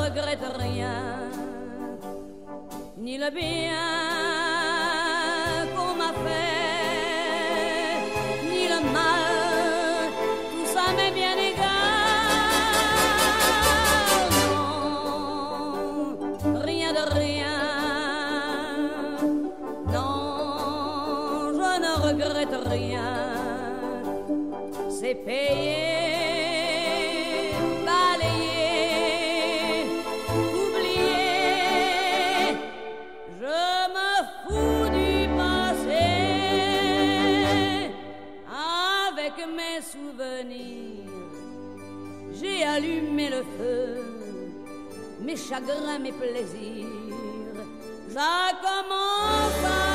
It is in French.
regrette rien, ni le bien qu'on m'a fait, ni le mal, tout ça m'est bien égal. Non, rien de rien, non, je ne regrette rien, c'est payé. Mes souvenirs, j'ai allumé le feu, mes chagrins, mes plaisirs, ça commence à